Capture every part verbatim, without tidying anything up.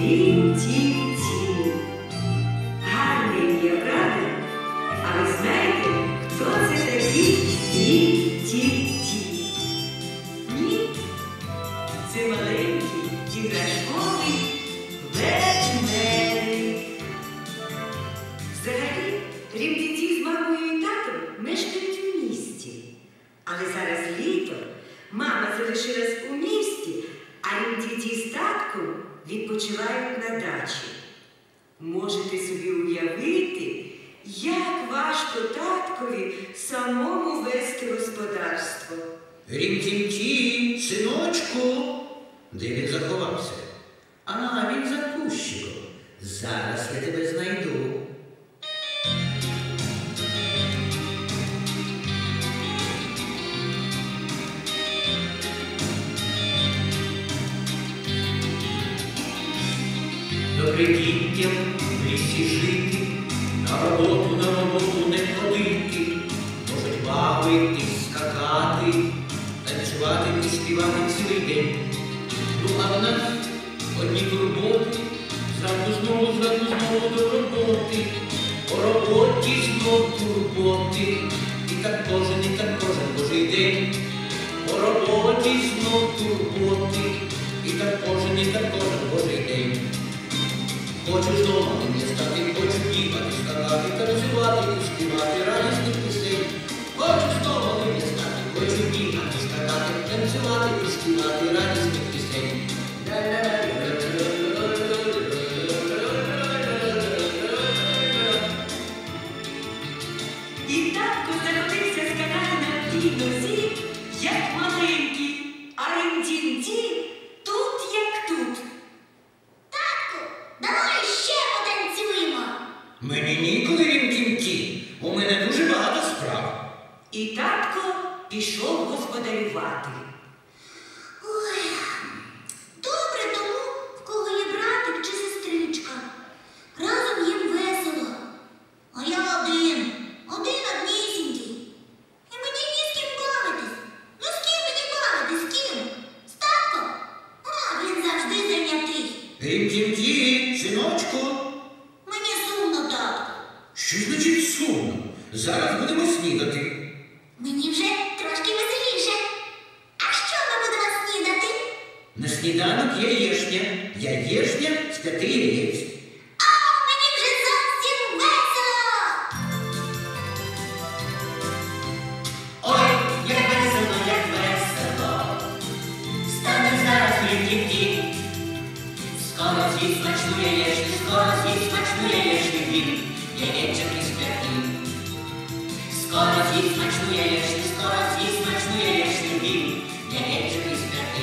Рім-тім-тім. Гарне ім'я, правда? А ви знаєте, хто це такий Рім-тім-тім? Ні? Це маленький іграшковий ведмедик. Взагалі, Рім-тім-тім з мамою і татом мешкають у місті. Але зараз літо, мама залишилась у місті, а Рім-тім-тім з татком відпочивають на дачі. Можете собі уявити, як важко таткові самому вести господарство. Рім-тім-тім, синочку, де він заховався? А, він за кущиком. Зараз я тебе знайду. Добре дітям в лісі жити, на роботу, на роботу не ходити, можуть бавитись, скакати, танцювати і співати цілий день. Ну а в нас одні турботи, зранку знову, зранку знову до роботи, по роботі знов турботи, і так кожен, і так кожен божий день. По роботі знов турботи, і так кожен, і так кожен божий день. Хочу вдома не стати, хочу бігати, скакати, танцювати і співати радісних пісень. Хочу вдома не стати, хочу бігати, скакати, танцювати і співати радісних пісень. І татко заходився скакати на тій нозі, як маленький, а Рім-тім-тім тут, як тут. Давай ще потанцюємо. Мені ніколи, Рім-тім-тім, у мене дуже багато справ. І татко пішов господарювати. Ой, добре тому, в кого є братик чи сестричка. Разом їм весело. А я один, один однісінький. І мені ні з ким бавитись. Ну з ким мені бавитись, з ким? З татком? А, він завжди зайнятий. Рім-тім-тім, синочку. Мені сумно, татку. Що значить сумно? Зараз будемо снідати. Мені вже трошки веселіше. А що ми будемо снідати? На сніданок яєшня. Яєшня з п'яти яєць. А, мені вже зовсім весело! Ой, як весело, як весело. Стане зараз Рім-тім-тім. Скоро з'їсть смачну яєчню, скоро з'їсть смачну яєчню він. Яєчок із п'яти. Скоро з'їсть смачну яєчню, скоро з'їсть смачну яєчню він. Яєчок із п'яти.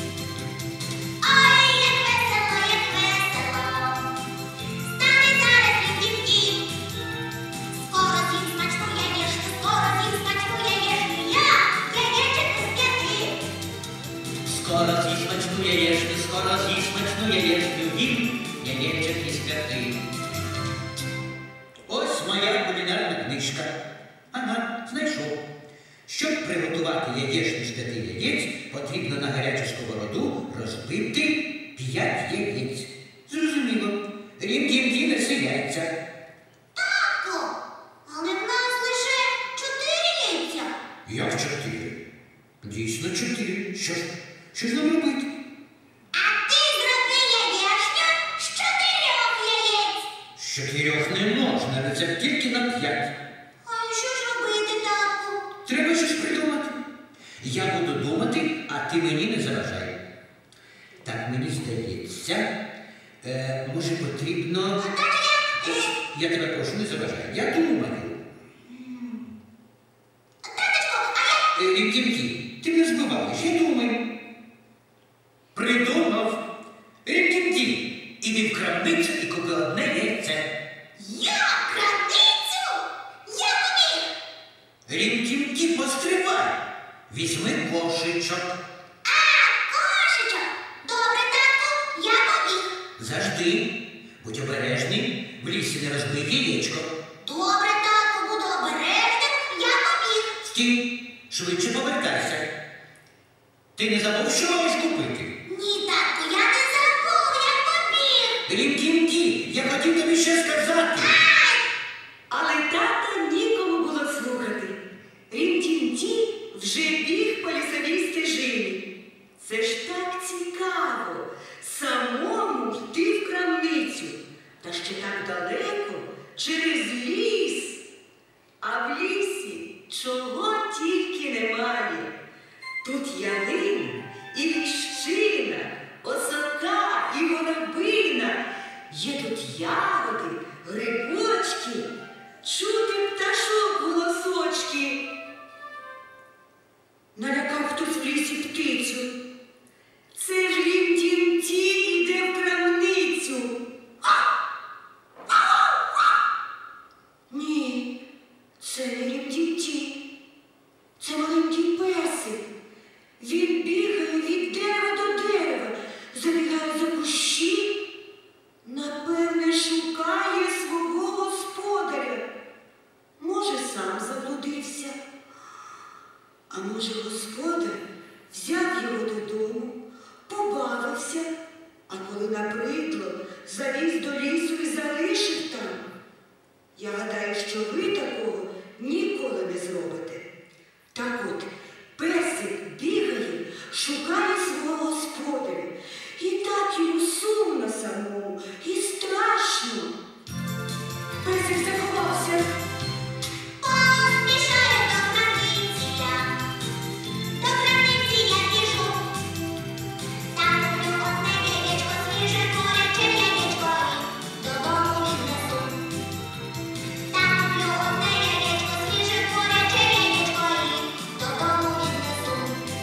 Ой, як весело, як весело! Стане зараз Рім-тім-тім. Скоро з'їсть смачну яєчню, скоро з'їсть смачну яєчню я. Яєчок із п'яти. Скоро з'їсть смачну яєчню, скоро з'їсть смачну яєчню він. Яєчок із п'яти. Ось моя кулінарна книжка. Ага, знайшов. Щоб приготувати яєчню з п'яти яєць, потрібно на гарячу сковороду розбити п'ять яєць. Зрозуміло. Рім-тім-тім несе яйця. Татко, але в нас лише чотири яйця. Як чотири? Дійсно чотири. Що ж, що ж нам робити? А ти зроби яєчню з чотирьох яєць. З чотирьох не можна, рецепт тільки на п'ять. А що ж робити, татку? Треба щось придумати. Я буду думати, а ти мені не заважай. Так, мені здається, е, може потрібно... Я тебе прошу, не заважай. Я думаю. Таточко, а я... Е, Рім-тім-тім, ти мене збиваєш, я думаю. Придумав. Рім-тім-тім, іди в крамницю і купи одне яйце. Я крамницю? Я побіг. Рім-тім-тім, постривай. Візьми кошечок. А, кошечок. Добре, татку, я побіг. Завжди. Будь обережний, в лісі не розбий яєчко. Добре, татку, буду обережним, я побіг. Стій, швидше повертайся. Ти не забув, що маєш купити? Ні, татку, я не забув, я побіг. Рім-тім-ті, я хотів тобі ще сказати. Але тата нікому було слухати. Рім-тім-ті вже біг по лісовій стежині. Це ж так цікаво самому йти в крамницю. Та ще так далеко, через ліс. А в лісі чого тільки немає. Тут ялина і ліщина, осока і горобина. Є тут ягоди, грибочки, чути пташок голосочки. Налякав хтось в лісі птицю. Це ж Рім-тім-ті іде в крамницю. Ні, це не Рім-тім-ті. Це маленький песик. Він бігає від дерева до дерева, забігає за кущі. Напевне, шукає свого господаря. Може, сам заблудився. А може, господар взяв його додому, побавився, а коли набридло, завіз до лісу і залишив там. Я гадаю, що ви такого ніколи не зробите. Так от, песик бігає, шукає свого господаря. І так йому сумно самому, і страшно. Песик заховався. Поспішаю до крамниці я, до крамниці я біжу. Там куплю одне яєчко, свіже куряче яєчко і додому віднесу. Там куплю одне яєчко, свіже куряче яєчко і додому віднесу.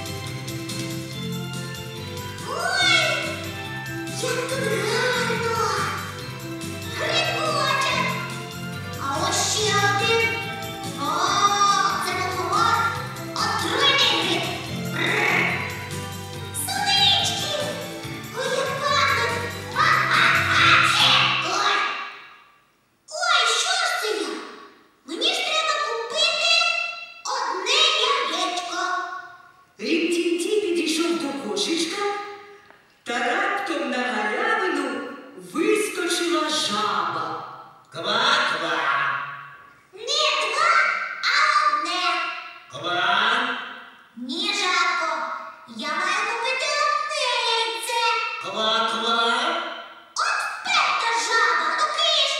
Ой, як тут гарно! Грибочок! А ось ще один. О, це мухомор. Отруйний гриб. Бррр. Сунички. Ой, як пахнуть. А-а-а-чі. Ой. Ой, що ж це я? Мені ж треба купити одне яєчко. Рім-тім-ті підійшов до кошечка, та раптом на галявину вискочила жаба. Ква-ква, Не два, а одне. ква, Ні, жабко, я маю купити одне яйце. ква-ква, От вперта жаба, ну киш.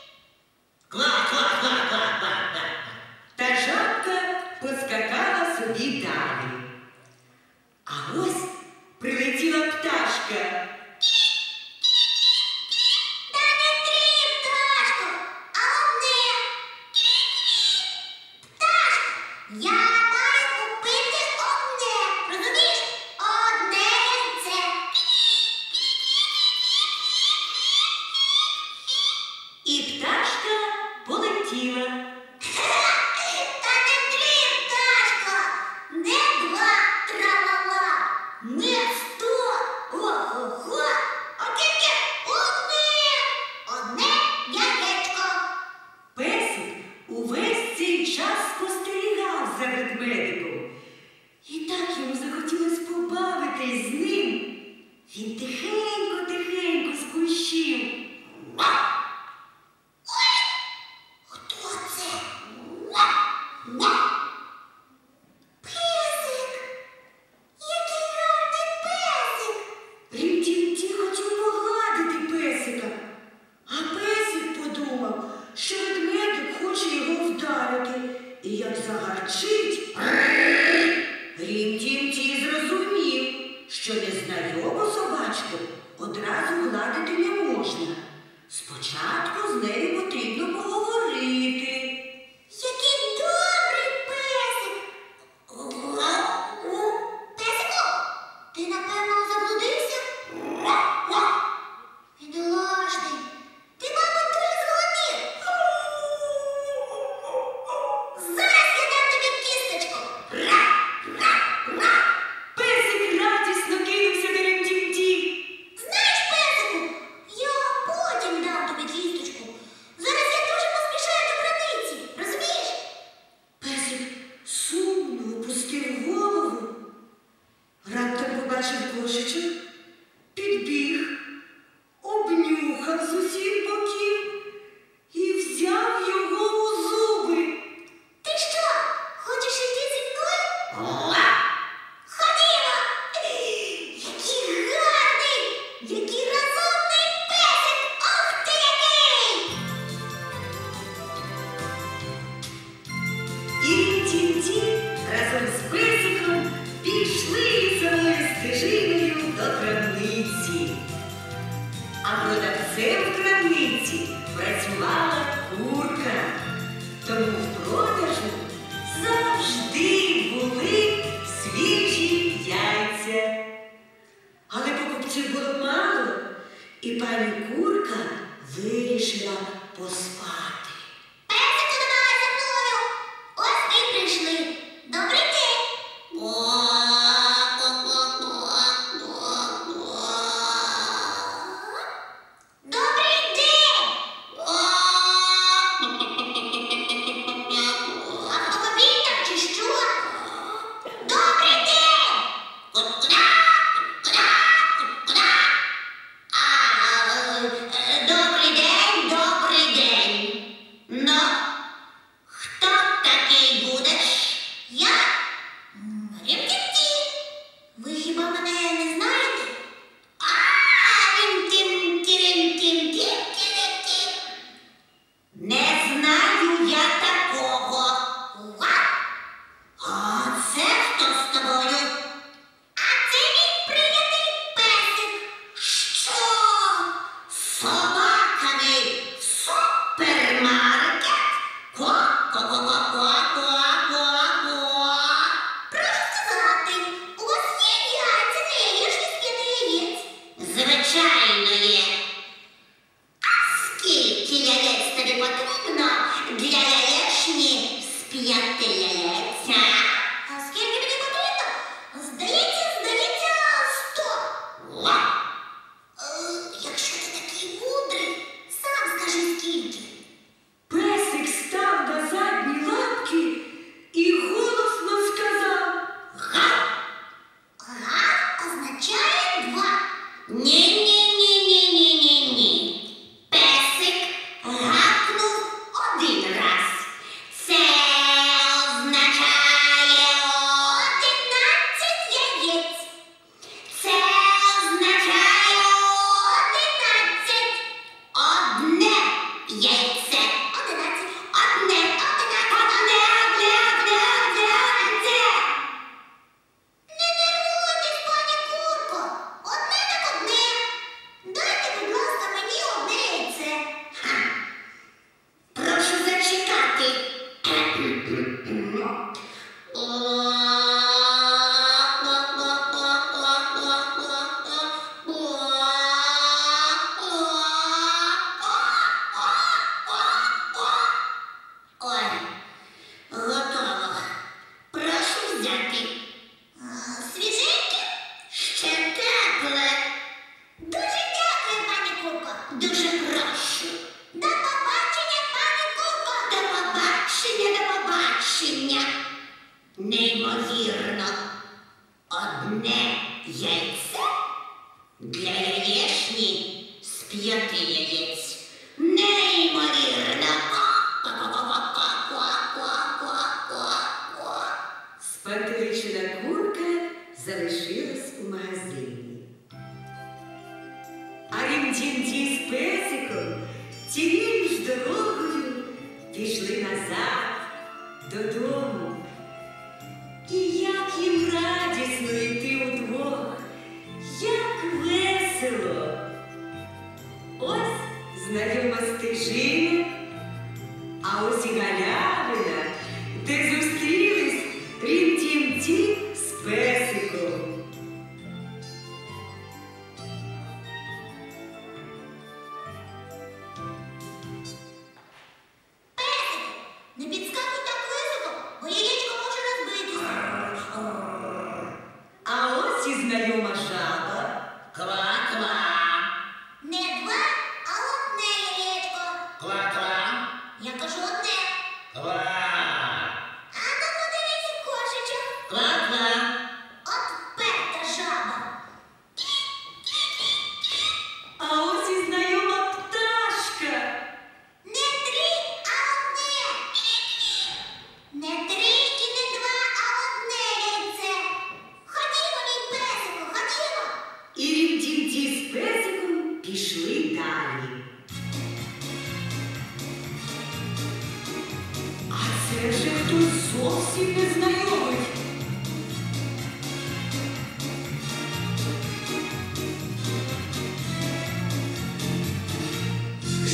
ква-ква-ква-ква-ква. Та жабка поскакала собі далі. А ось прилетіла пташка. Та не три, пташко, а одне. Пташко, я маю купити одне. Розумієш? Одне яйце. І пташка полетіла. Та не три, пташко, не два, тра-ла-ла, не сто, ого-го, а тільки одне, одне яєчко. Песик увесь цей час спостерігав за ведмедиком. І так йому захотілося побавитись з ним. Він тихенько-тихенько з кущів. Хто це? А продавцем в крамниці працювала курка. Тому в продажу завжди були свіжі яйця. Але покупців було мало, і пані курка вирішила поспати. Песику, давай за мною. Ось ви прийшли. Добрий день. Добрий день. Автомобіль там чи що? Добрий день. А, е, добрий день, добрий день. Ну, хто такий будеш? Я? М, Рім-тім-ті. Ви хіба мене не знаєте? А, рім-тім-ті-рім-тім-ті-ті-ті-ті. Не знаю я такого. Ва? А це хто з тобою? А це мій приятель Песик. Що? З собаками в супермаркет? Ко-ко-ко-ко-ко-ко-ко-ко. Прошу сказати, у вас є яйця для яєчні з п'яти яєць? Звичайно є. А скільки яєць тобі потрібно для яєчні з п'яти яєць? а? А скільки мені потрібно? Здається, здається, сто. Ла. Е, Якщо ти такий мудрий, сам скажи скільки. Песик став на задні лапки і голосно сказав: Га. Га означає два. Ні-ні-ні-ні-ні-ні-ні. Песик гакнув один раз. Це означає одинадцять яєць. Це означає одинадцять. Одне яйце. Одинадцять. Одне, одинадцять. Одне, одне, одне, одне, одне. Не нервуйтесь, пані курко. Одне так одне. Дайте, будь ласка, мені одне яйце. Ха. Прошу зачекати. Ой, готово. Прошу взяти. Свіженьке? Ще тепле. Дуже дякую, пані курко. Дуже прошу. До побачення, пані курко. До побачення, до побачення. Неймовірно. Одне яйце для яєчні з п'яти яєць. Неймовірно. Спантеличена курка залишилась у магазині. А Рім-тім-ті з Песиком тією ж дорогою пішли назад додому. І як їм радісно йти удвох, як весело. Ось знайома стежина, а ось і галявина, де зустрілись Рім-тім-ті з Песиком. Песик, не підскакуй так високо, бо яєчко може розбитися. А ось і знайома жаба. Ква-ква. Не два, а одне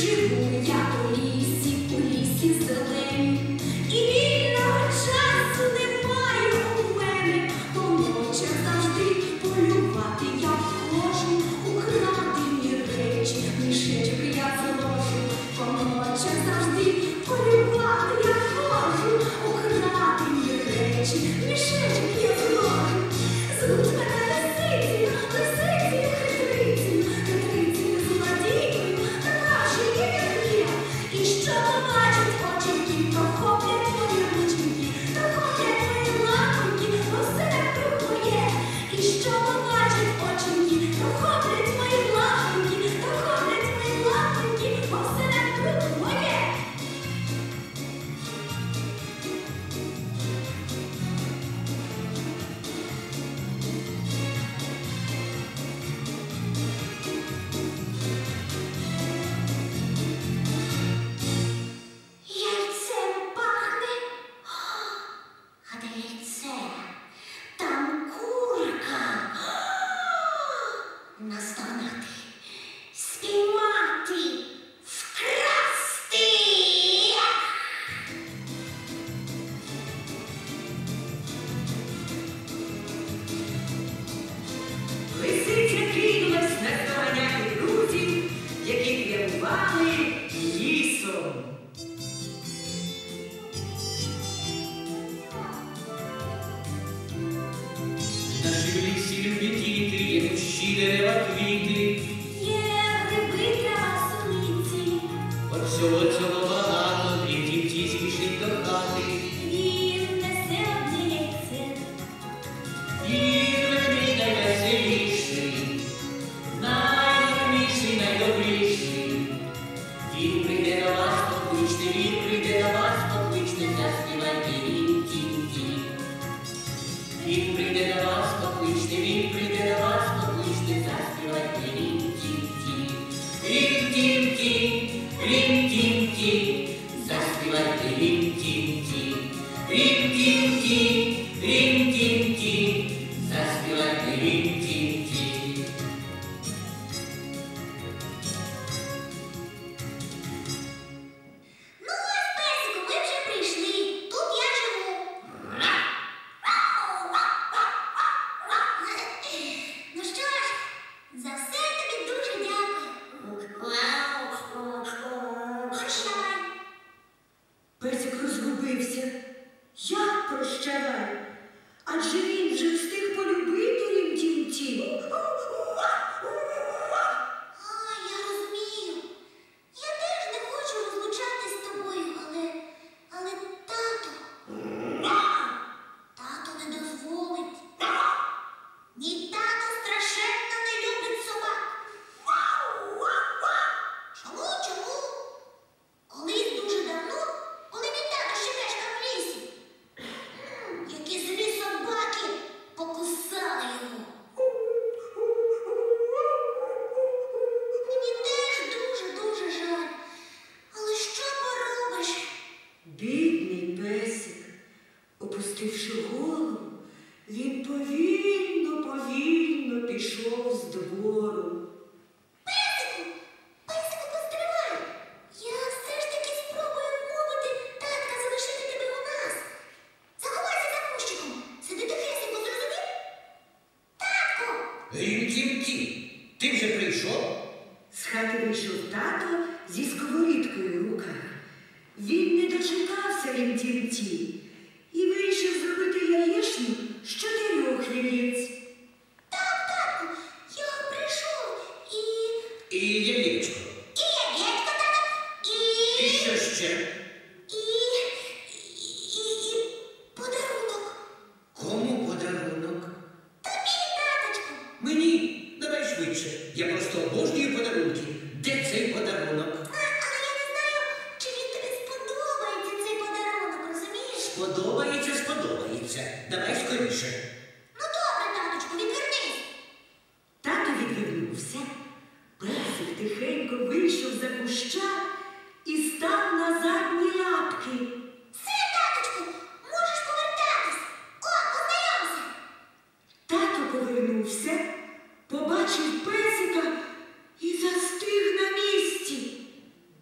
Живу я у лісі, у лісі зелені, і вільного часу немає у мене. По ночах завжди полювати я вхожу, украдені речі, мішечок я зложу. По ночах завжди полювати я вхожу, украдені речі, мішечок я зложу. Звуть мене лисицею, лисицею хитрицею, хитрицею злодійкою, така ж як я. І що побачать оченьки, прохоплять мої рученьки, прохоплять мої лапоньки, усе навкруг моє. І що побачать оченьки, прохоплять мої лапоньки, прохоплять мої лапоньки, усе навкруг моє. Яйцем пахне. А де яйце? Там курка. Наздогнати, спіймати, вкрасти. Лисиця кинулась наздоганяти друзів, які прямували лісом. Наші в лісі любі діти, є кущі, дерева, квіти. Є гриби та суниці. От всього цього багато, і ті спішить до хати. Він несе одне яйце. Він ведмідь найвеселіший, найгарніший, найдобріший. Він прийде до вас, покличте, він прийде до вас, покличте, заспівайте рім-тім-ті. Він прийде до вас, покличте, він прийде до вас, покличте, заспівайте рім-тім-ті. Рім-тім-ті, рім-тім-ті, заспівайте рім-тім-ті. Рім-тім-ті, рім-тім-ті, заспівайте рім-тім-ті. Ну ось, песику, ми вже прийшли. Тут я живу. Ну що ж, за все тобі дуже дякую. Прощавай. Песик розгубився. Як прощавай? Адже він вже встиг полюбити рім-тім-тім. А, я розумію. Я теж не хочу розлучатись з тобою, але, але тато, тато не дозволить. Мій тато страшенно не любить собак. Чому, чому? Колись дуже давно, коли мій тато ще мешкав в лісі, м, які злі собаки покусали його. Мені теж дуже-дуже жаль. Але що поробиш? Бідний песик, опустивши голову, він повільно-повільно пішов з двору. Песику, песику, постривай. Я все ж таки спробую вмовити татка залишити тебе у нас. Заховайся за кущиком. Сиди тихесенько, зрозумів? Татку! Рім-тім-ті, ти вже прийшов? З хати вийшов тато зі сковорідкою в руках. Він не дочекався рім-тім-ті і вирішив зробити яєчню з чотирьох яєць. Так, татку, я прийшов і... І яєчко. І яєчко, тату, і... І що ще? І... І... І... подарунок. Кому подарунок? Тобі, таточку. Мені. Давай швидше. Я просто обожнюю подарунки. Де цей подарунок? А, але я не знаю, чи він тобі сподобається, цей подарунок, розумієш? Сподобається, сподобається. Давай скоріше. Ну добре, таточку, відвернись. Тато відвернувся. Песик тихенько вийшов за куща і став на задні лапки. Все, таточку, можеш повертатись. О, познайомся. Тато повернувся, побачив песика і застиг на місці.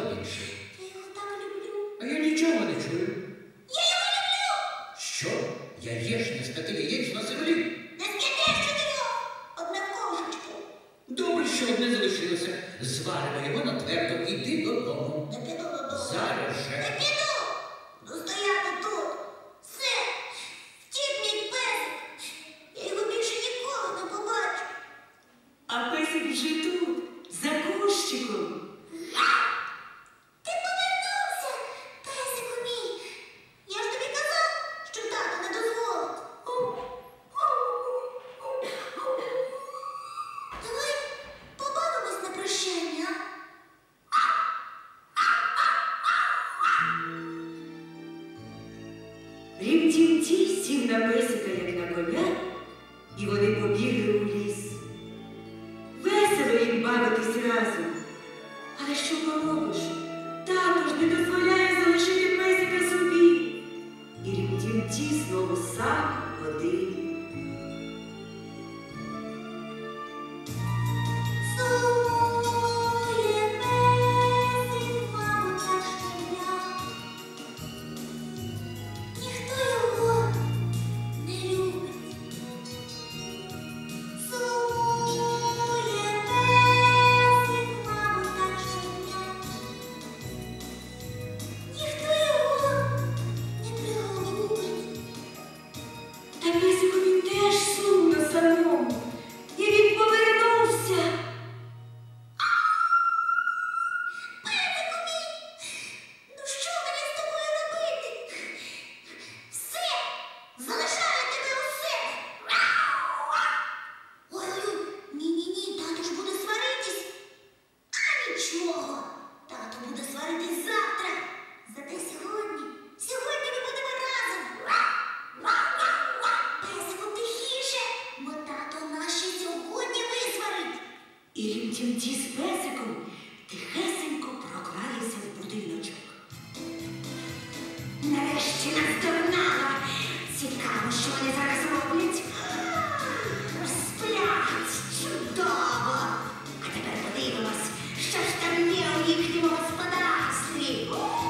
інший. Я його так люблю. А я нічого не чую. Я його люблю! Що? Яєчня з п'яти яєць на землі? Не з п'яти, з чотирьох. Одне в кошечку. Добре, що одне залишилося. Зваримо його на твердо, іди додому. Не піду додому. Зараз Не же. піду. Буду стояти тут. Все. Втік мій песик. Я його більше ніколи не побачу. А песик вже тут, за кущиком. Ти повернувся, песику мій. Я ж тобі казав, що тато не дозволить. Давай побавимось на прощання. Рім-тім-ті сів на песика, як на коня, і вони побігли у ліс. Весело їм бавитись разом. Але що поробиш? Тато ж не дозволяє залишити песика собі. І Рім-тім-ті знову сам один. Сумує песик, мабуть, так щодня. Ніхто його не любить. Сумує песик, мабуть, так щодня. Ніхто його не приголубить. Та песикові теж сумно самому. І він повернувся. Песику мій, ну що мені з тобою робити? Все, залишаю тебе у себе. Ой-ой-ой, ні-ні-ні, тато ж буде сваритись. А нічого, тато буде сваритись завтра. Зате сьогодні, сьогодні ми будемо разом. Песику тихіше, бо тато нас ще сьогодні висварить. І Рім-тім-ті з песиком тихесенько прокралися в будиночок. Нарешті наздогнала. Цікаво, що вони зараз роблять. Сплять. Чудово. А тепер подивимось, що ж там є у їхньому господарстві.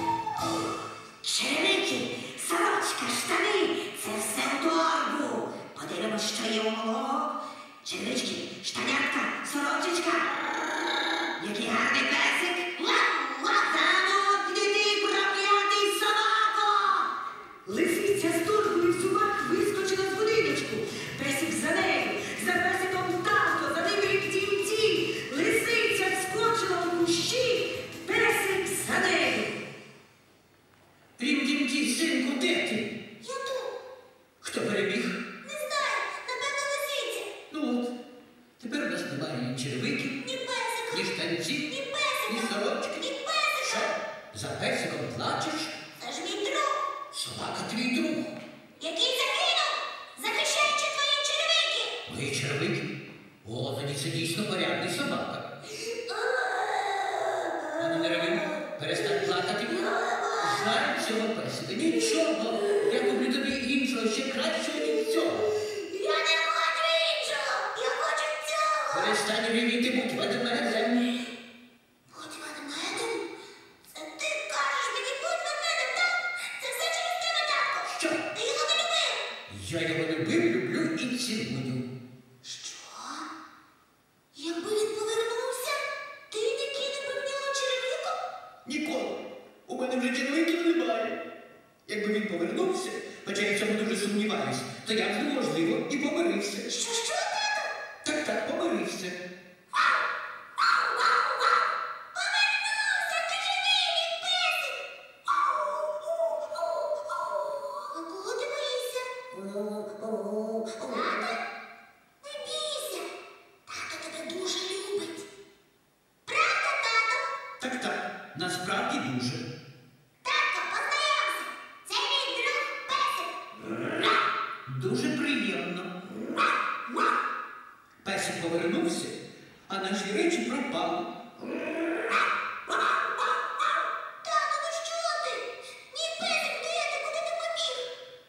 Черевики, сорочка, штани – це все в торбу. Подивимось, що є у малого. Черевички, штанятка, сорочечка. Який гарний песик. Замовкни ти, проклятий собако! Лисиця з торбою в зубах вискочила з будиночку. Песик за нею, за песиком тато, за ним Рім-тім-ті. Лисиця вскочила в кущі, песик за нею. Рім-тім-ті, синку, де ти? Я тут. Хто переміг? Не знаю, напевно, лисиця. Ну от, тепер у нас немає ні черевиків, Ні песика. ні штанців, Ні песика. ні сорочки. Ні песика. Що? За песиком плачеш? Це ж мій друг, Собака твій друг. який загинув, захищаючи твої черевики. Мої черевики? О, тоді це дійсно порядний собака. А ну не реви, перестань плакати. Жаль цього песика. Нічого. Я куплю тобі іншого, ще кращого від цього. Я не хочу іншого. Я хочу цього. Перестань ревіти, будь ведмедем. Будь ведмедем? Це ти кажеш мені будь ведмедем, так? Це все через тебе, татко. Що? Ти його не любив. Я його любив, люблю і цілую. Що? Якби він повернувся, ти не кинув би в нього черевиком? Ніколи. У мене вже черевиків немає. Якби він повернувся, хоча я в цьому дуже сумніваюсь, то я б, можливо, і помирився. Що, що, тату? Так, так, помирився. Повернувся, ти живий, мій песик! А кого ти боїшся? Тата? Не бійся. Тато тебе дуже любить. Правда, тато? Так, так, насправді дуже. Татко, познайомся. Це мій друг песик. Дуже приємно. Песик повернувся, а наші речі пропали. Тато, ну що ти? Мій песик, де ти? Куди ти побіг?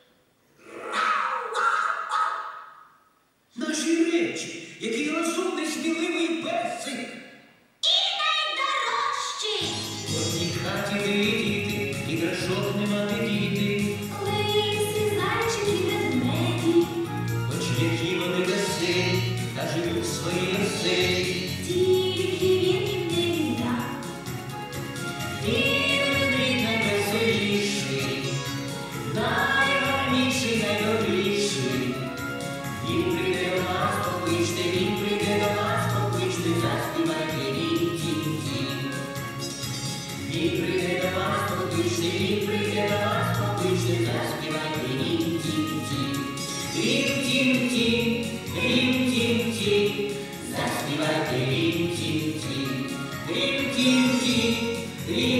Наші речі, який розумний, сміливий песик. І найдорожчий. Одні хаті діти, іграшок нема де діти. Лисі, зайчики, ведмеді, Хоч які вони веселі, та живуть в своїй оселі. тільки він їм не віддав. Він ведмідь найвеселіший, найгарніший, найдобріший. Він прийде до нас, покличте, він прийде до нас, покличте, заспівайте рім-тім-тім. Він прийде до нас, покличте, він прийде до нас, покличте, заспівайте рім-тім-тім. Рім-тім-тім, рім-тім-тім, заспівайте рім-тім-тім. Рім-тім-тім, рім